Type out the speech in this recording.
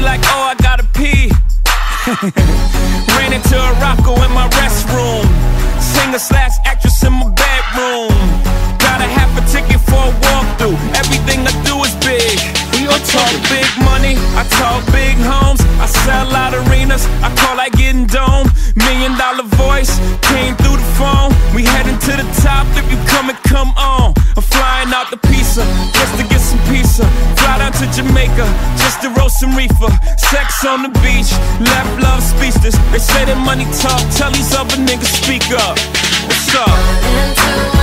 like, oh, I gotta pee. Ran into a rocko in my restroom. Singer/actress in my bedroom. Got a half a ticket for a walkthrough. Everything I do is big. I talk big money, I talk big homes. I sell out arenas, I call like getting dome. $1 million voice came through the phone. We heading to the top, if you come and come on. I'm flying out the pizza, just to get some pizza. Fly down to Jamaica, just to roast some reefer. Sex on the beach, left love speechless. They say that money talk, tell these other niggas speak up. What's up?